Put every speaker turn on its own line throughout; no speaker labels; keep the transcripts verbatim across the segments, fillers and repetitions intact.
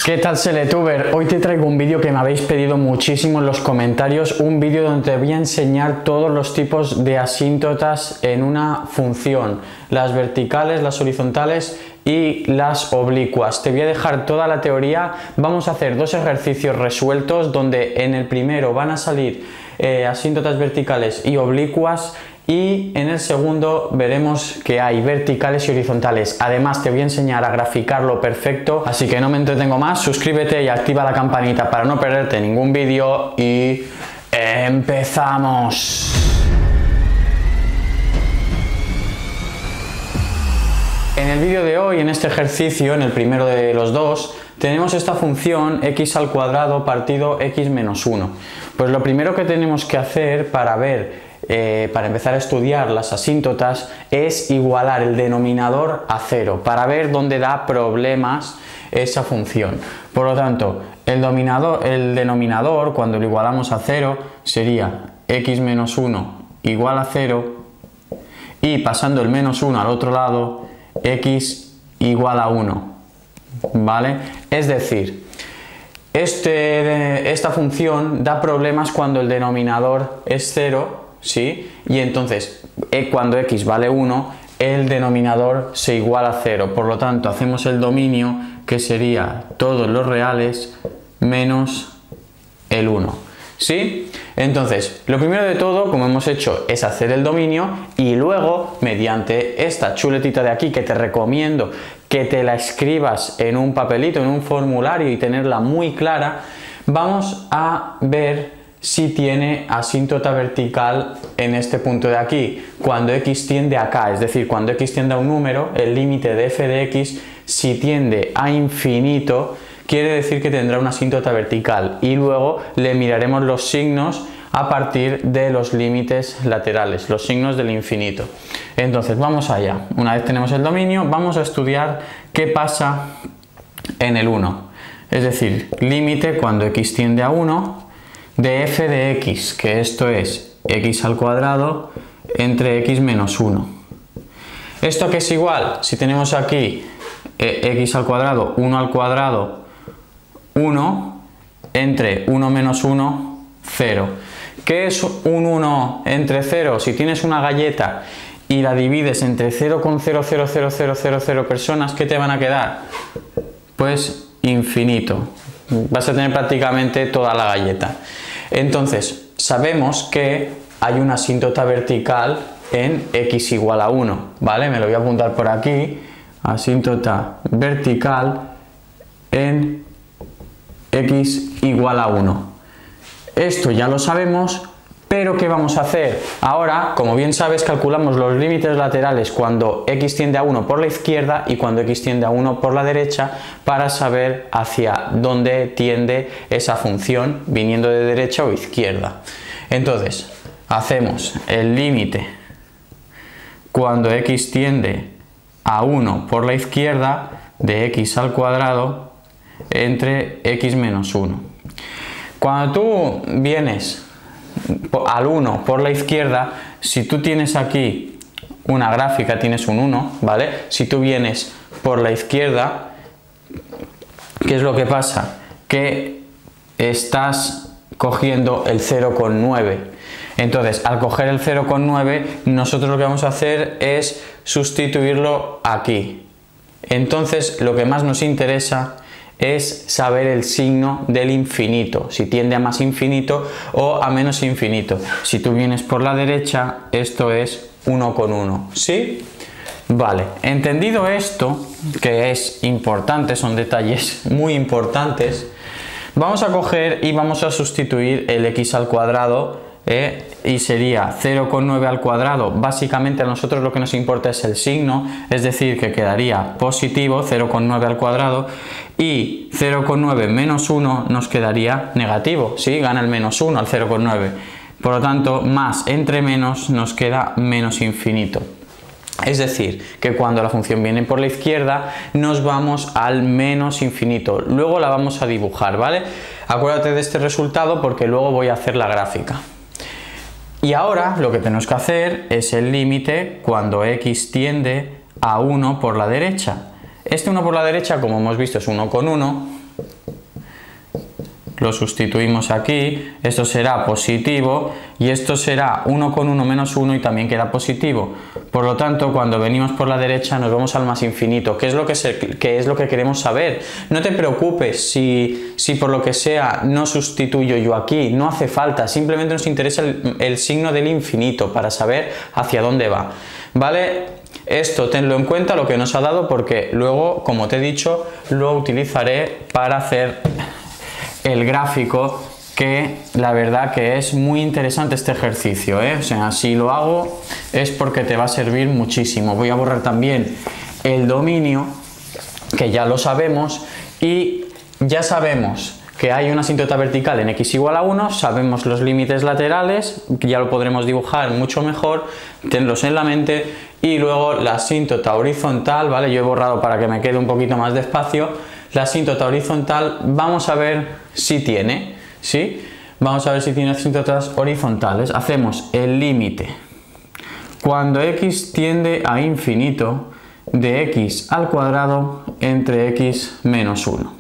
¿Qué tal, Seletuber? Hoy te traigo un vídeo que me habéis pedido muchísimo en los comentarios, un vídeo donde te voy a enseñar todos los tipos de asíntotas en una función, las verticales, las horizontales y las oblicuas. Te voy a dejar toda la teoría. Vamos a hacer dos ejercicios resueltos donde en el primero van a salir eh, asíntotas verticales y oblicuas, y en el segundo veremos que hay verticales y horizontales. Además te voy a enseñar a graficarlo perfecto, así que no me entretengo más. Suscríbete y activa la campanita para no perderte ningún vídeo y empezamos. En el vídeo de hoy, en este ejercicio, en el primero de los dos, tenemos esta función x al cuadrado partido x menos uno. Pues lo primero que tenemos que hacer para ver Eh, para empezar a estudiar las asíntotas es igualar el denominador a cero para ver dónde da problemas esa función. Por lo tanto, el, dominador, el denominador, cuando lo igualamos a cero, sería x menos uno igual a cero, y pasando el menos uno al otro lado, x igual a uno, ¿vale? Es decir, este, esta función da problemas cuando el denominador es cero, ¿sí? Y entonces cuando x vale uno, el denominador se iguala a cero. Por lo tanto, hacemos el dominio, que sería todos los reales menos el uno, ¿sí? Entonces, lo primero de todo, como hemos hecho, es hacer el dominio, y luego, mediante esta chuletita de aquí, que te recomiendo que te la escribas en un papelito, en un formulario, y tenerla muy clara, vamos a ver si tiene asíntota vertical en este punto de aquí, cuando x tiende a acá, es decir, cuando x tiende a un número, el límite de f de x, si tiende a infinito, quiere decir que tendrá una asíntota vertical, y luego le miraremos los signos a partir de los límites laterales, los signos del infinito. Entonces vamos allá. Una vez tenemos el dominio, vamos a estudiar qué pasa en el uno, es decir, límite cuando x tiende a uno de f de x, que esto es x al cuadrado entre x menos uno. ¿Esto qué es igual? Si tenemos aquí eh, x al cuadrado, uno al cuadrado, uno, entre uno menos uno, cero. ¿Qué es un uno entre cero? Si tienes una galleta y la divides entre cero coma cero cero cero cero cero cero personas, ¿qué te van a quedar? Pues infinito. Vas a tener prácticamente toda la galleta. Entonces, sabemos que hay una asíntota vertical en x igual a uno, ¿vale? Me lo voy a apuntar por aquí. Asíntota vertical en x igual a uno. Esto ya lo sabemos, pero ¿qué vamos a hacer? Ahora, como bien sabes, calculamos los límites laterales cuando x tiende a uno por la izquierda y cuando x tiende a uno por la derecha, para saber hacia dónde tiende esa función, viniendo de derecha o izquierda. Entonces, hacemos el límite cuando x tiende a uno por la izquierda de x al cuadrado entre x menos uno. Cuando tú vienes al uno por la izquierda, si tú tienes aquí una gráfica, tienes un uno, ¿vale? Si tú vienes por la izquierda, ¿qué es lo que pasa? Que estás cogiendo el cero coma nueve. Entonces, al coger el cero coma nueve, nosotros lo que vamos a hacer es sustituirlo aquí. Entonces, lo que más nos interesa es saber el signo del infinito, si tiende a más infinito o a menos infinito. Si tú vienes por la derecha, esto es uno con uno, ¿sí? Vale, entendido esto, que es importante, son detalles muy importantes, vamos a coger y vamos a sustituir el x al cuadrado, ¿eh? Y sería cero coma nueve al cuadrado. Básicamente a nosotros lo que nos importa es el signo, es decir, que quedaría positivo, cero coma nueve al cuadrado, y cero coma nueve menos uno nos quedaría negativo, ¿sí? Gana el menos uno al cero coma nueve. Por lo tanto, más entre menos nos queda menos infinito. Es decir, que cuando la función viene por la izquierda, nos vamos al menos infinito. Luego la vamos a dibujar, ¿vale? Acuérdate de este resultado porque luego voy a hacer la gráfica. Y ahora lo que tenemos que hacer es el límite cuando x tiende a uno por la derecha. Este uno por la derecha, como hemos visto, es uno con uno, lo sustituimos aquí, esto será positivo y esto será uno con uno menos uno y también queda positivo. Por lo tanto, cuando venimos por la derecha nos vamos al más infinito. ¿Qué es lo que, se, qué es lo que queremos saber? No te preocupes si, si por lo que sea no sustituyo yo aquí, no hace falta, simplemente nos interesa el, el signo del infinito para saber hacia dónde va, ¿vale? Esto tenlo en cuenta, lo que nos ha dado, porque luego, como te he dicho, lo utilizaré para hacer el gráfico, que la verdad que es muy interesante este ejercicio, ¿eh? O sea, si lo hago es porque te va a servir muchísimo. Voy a borrar también el dominio, que ya lo sabemos, y ya sabemos que hay una asíntota vertical en x igual a uno, sabemos los límites laterales, ya lo podremos dibujar mucho mejor, tenlos en la mente, y luego la asíntota horizontal, ¿vale? Yo he borrado para que me quede un poquito más de espacio. La asíntota horizontal, vamos a ver si tiene, ¿sí? Vamos a ver si tiene asíntotas horizontales. Hacemos el límite cuando x tiende a infinito de x al cuadrado entre x menos uno.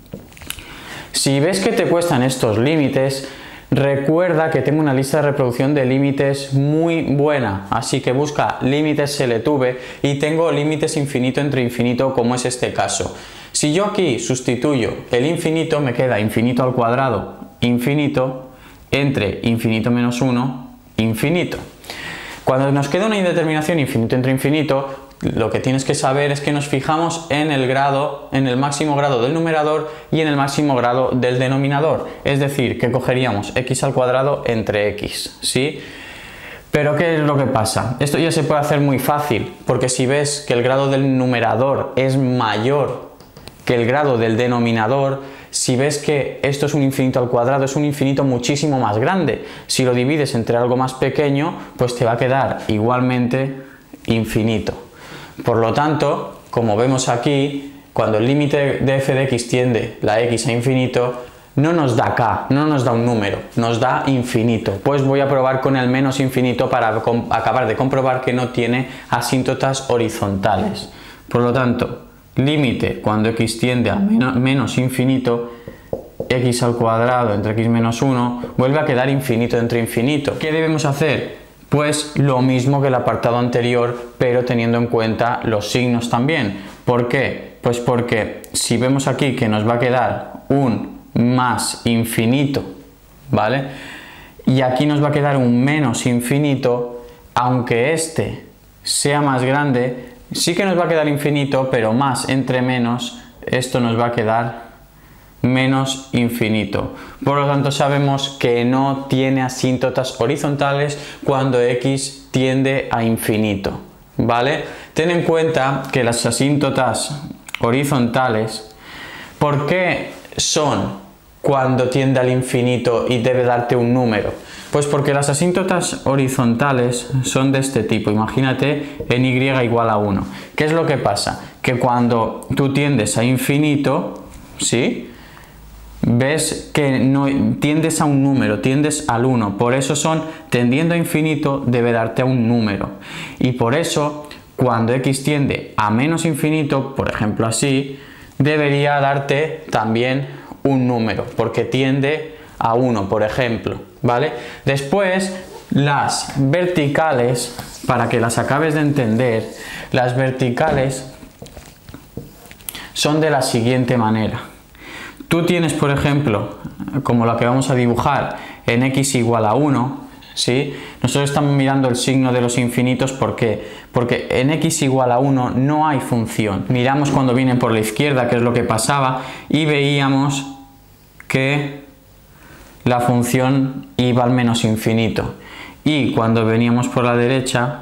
Si ves que te cuestan estos límites, recuerda que tengo una lista de reproducción de límites muy buena, así que busca límites L T V y tengo límites infinito entre infinito, como es este caso. Si yo aquí sustituyo el infinito, me queda infinito al cuadrado, infinito, entre infinito menos uno, infinito. Cuando nos queda una indeterminación infinito entre infinito, lo que tienes que saber es que nos fijamos en el grado, en el máximo grado del numerador y en el máximo grado del denominador. Es decir, que cogeríamos x al cuadrado entre x, ¿sí? Pero ¿qué es lo que pasa? Esto ya se puede hacer muy fácil, porque si ves que el grado del numerador es mayor que el grado del denominador, si ves que esto es un infinito al cuadrado, es un infinito muchísimo más grande. Si lo divides entre algo más pequeño, pues te va a quedar igualmente infinito. Por lo tanto, como vemos aquí, cuando el límite de f de x tiende la x a infinito, no nos da k, no nos da un número, nos da infinito. Pues voy a probar con el menos infinito para acabar de comprobar que no tiene asíntotas horizontales. Por lo tanto, límite cuando x tiende a menos infinito, x al cuadrado entre x menos uno, vuelve a quedar infinito entre infinito. ¿Qué debemos hacer? Pues lo mismo que el apartado anterior, pero teniendo en cuenta los signos también. ¿Por qué? Pues porque si vemos aquí que nos va a quedar un más infinito, ¿vale? Y aquí nos va a quedar un menos infinito, aunque este sea más grande, sí que nos va a quedar infinito, pero más entre menos, esto nos va a quedar menos infinito. Por lo tanto, sabemos que no tiene asíntotas horizontales cuando x tiende a infinito, ¿vale? Ten en cuenta que las asíntotas horizontales, ¿por qué son cuando tiende al infinito y debe darte un número? Pues porque las asíntotas horizontales son de este tipo. Imagínate en y igual a uno. ¿Qué es lo que pasa? Que cuando tú tiendes a infinito, ¿sí?, ves que no tiendes a un número, tiendes al uno. Por eso son, tendiendo a infinito, debe darte a un número. Y por eso, cuando x tiende a menos infinito, por ejemplo así, debería darte también un número, porque tiende a uno, por ejemplo, ¿vale? Después, las verticales, para que las acabes de entender, las verticales son de la siguiente manera. Tú tienes, por ejemplo, como la que vamos a dibujar en x igual a uno, ¿sí? Nosotros estamos mirando el signo de los infinitos, ¿por qué? Porque en x igual a uno no hay función. Miramos cuando vienen por la izquierda, que es lo que pasaba, y veíamos que la función iba al menos infinito. Y cuando veníamos por la derecha,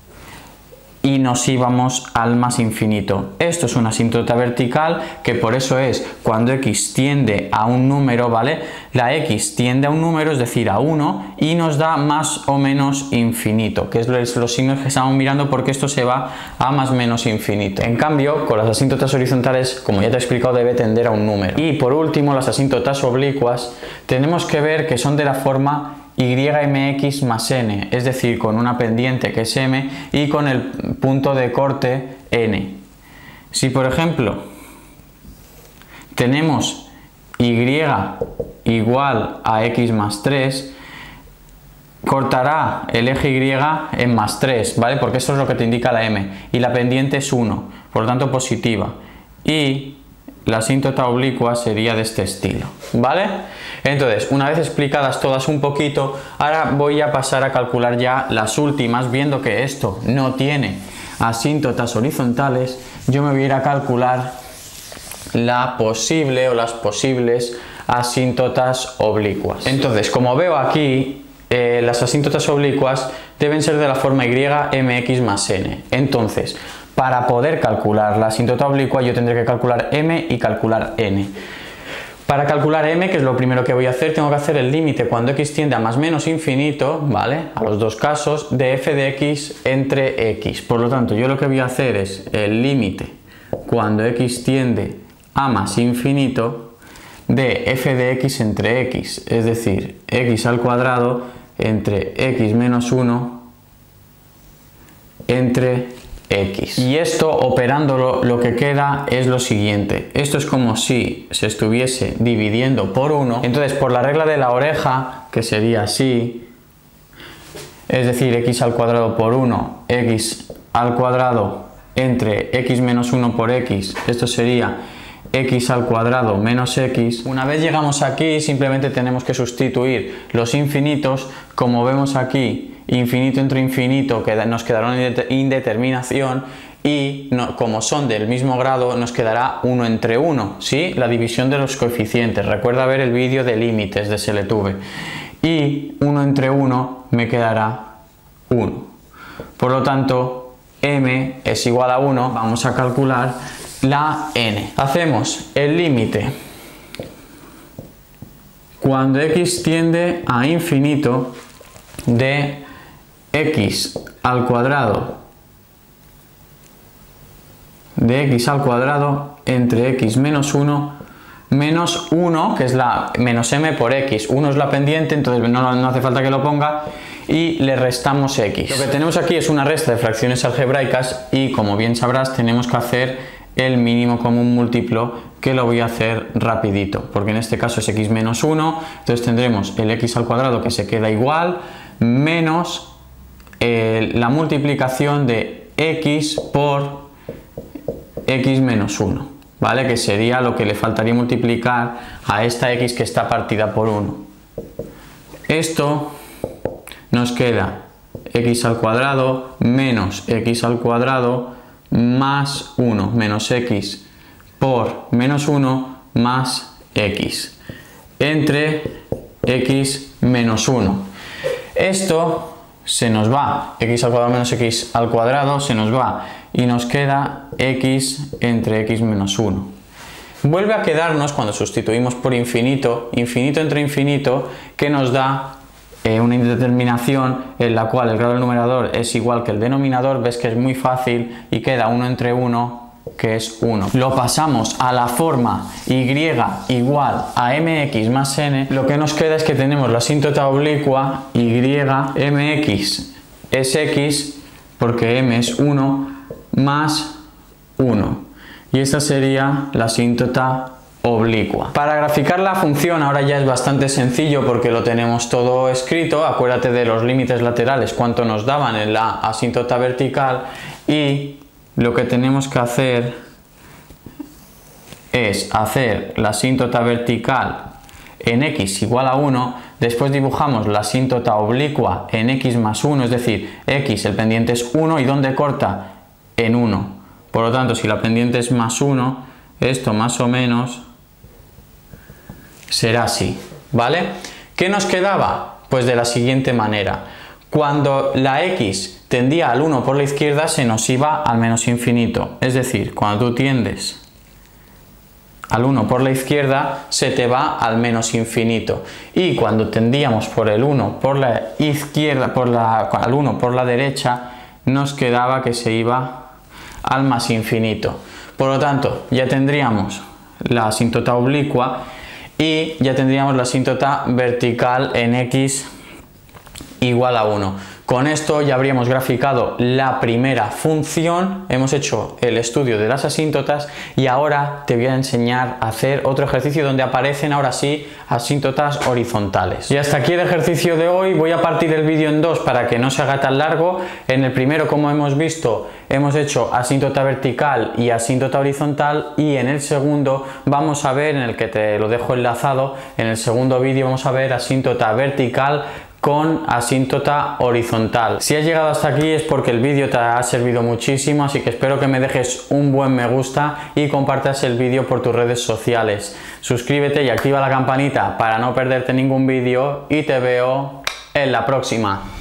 y nos íbamos al más infinito. Esto es una asíntota vertical, que por eso es cuando x tiende a un número, ¿vale? La x tiende a un número, es decir, a uno, y nos da más o menos infinito, que es los signos que estamos mirando, porque esto se va a más menos infinito. En cambio, con las asíntotas horizontales, como ya te he explicado, debe tender a un número. Y por último, las asíntotas oblicuas, tenemos que ver que son de la forma y mx más n, es decir, con una pendiente que es m y con el punto de corte n. Si por ejemplo tenemos y igual a x más tres, cortará el eje y en más tres, ¿vale? Porque eso es lo que te indica la m, y la pendiente es uno, por lo tanto positiva, y la asíntota oblicua sería de este estilo, ¿vale? Entonces, una vez explicadas todas un poquito, ahora voy a pasar a calcular ya las últimas, viendo que esto no tiene asíntotas horizontales. Yo me voy a ir a calcular la posible o las posibles asíntotas oblicuas. Entonces, como veo aquí, eh, las asíntotas oblicuas deben ser de la forma y mx más n. Entonces, para poder calcular la asíntota oblicua yo tendré que calcular m y calcular n. Para calcular m, que es lo primero que voy a hacer, tengo que hacer el límite cuando x tiende a más menos infinito, ¿vale? A los dos casos, de f de x entre x. Por lo tanto, yo lo que voy a hacer es el límite cuando x tiende a más infinito de f de x entre x, es decir, x al cuadrado entre x menos uno entre x. Y esto, operándolo, lo que queda es lo siguiente. Esto es como si se estuviese dividiendo por uno. Entonces, por la regla de la oreja, que sería así, es decir, x al cuadrado por uno, x al cuadrado entre x menos uno por x, esto sería x al cuadrado menos x. Una vez llegamos aquí, simplemente tenemos que sustituir los infinitos. Como vemos aquí, infinito entre infinito que nos quedará una indeterminación, y no, como son del mismo grado nos quedará uno entre uno, ¿sí? La división de los coeficientes. Recuerda ver el vídeo de límites de Seletube. Y uno entre uno me quedará uno. Por lo tanto, m es igual a uno. Vamos a calcular la n. Hacemos el límite cuando x tiende a infinito de x al cuadrado de x al cuadrado entre x menos uno menos uno, que es la menos m por x. uno es la pendiente, entonces no, no hace falta que lo ponga, y le restamos x. Lo que tenemos aquí es una resta de fracciones algebraicas y, como bien sabrás, tenemos que hacer el mínimo común múltiplo, que lo voy a hacer rapidito, porque en este caso es x menos uno, entonces tendremos el x al cuadrado, que se queda igual, menos eh, la multiplicación de x por x menos uno, ¿vale? Que sería lo que le faltaría multiplicar a esta x que está partida por uno. Esto nos queda x al cuadrado menos x al cuadrado más uno menos x por menos uno más x entre x menos uno. Esto se nos va, x al cuadrado menos x al cuadrado se nos va y nos queda x entre x menos uno. Vuelve a quedarnos, cuando sustituimos por infinito, infinito entre infinito, que nos da eh, una indeterminación en la cual el grado del numerador es igual que el denominador. Ves que es muy fácil y queda uno entre uno, que es uno. Lo pasamos a la forma y igual a mx más n. Lo que nos queda es que tenemos la asíntota oblicua y mx es x, porque m es uno, más uno. Y esta sería la asíntota oblicua. Para graficar la función ahora ya es bastante sencillo, porque lo tenemos todo escrito. Acuérdate de los límites laterales, cuánto nos daban en la asíntota vertical, y lo que tenemos que hacer es hacer la asíntota vertical en x igual a uno, después dibujamos la asíntota oblicua en x más uno, es decir, x, el pendiente es uno, y ¿dónde corta? En uno. Por lo tanto, si la pendiente es más uno, esto más o menos será así, ¿vale? ¿Qué nos quedaba? Pues de la siguiente manera. Cuando la x tendía al uno por la izquierda, se nos iba al menos infinito. Es decir, cuando tú tiendes al uno por la izquierda, se te va al menos infinito. Y cuando tendíamos por el uno por la izquierda, por la, al uno por la derecha, nos quedaba que se iba al más infinito. Por lo tanto, ya tendríamos la asíntota oblicua y ya tendríamos la asíntota vertical en x igual a uno. Con esto ya habríamos graficado la primera función, hemos hecho el estudio de las asíntotas y ahora te voy a enseñar a hacer otro ejercicio donde aparecen ahora sí asíntotas horizontales. Y hasta aquí el ejercicio de hoy. Voy a partir el vídeo en dos para que no se haga tan largo. En el primero, como hemos visto, hemos hecho asíntota vertical y asíntota horizontal, y en el segundo vamos a ver, en el que te lo dejo enlazado, en el segundo vídeo vamos a ver asíntota vertical con asíntota horizontal. Si has llegado hasta aquí es porque el vídeo te ha servido muchísimo, así que espero que me dejes un buen me gusta y compartas el vídeo por tus redes sociales. Suscríbete y activa la campanita para no perderte ningún vídeo y te veo en la próxima.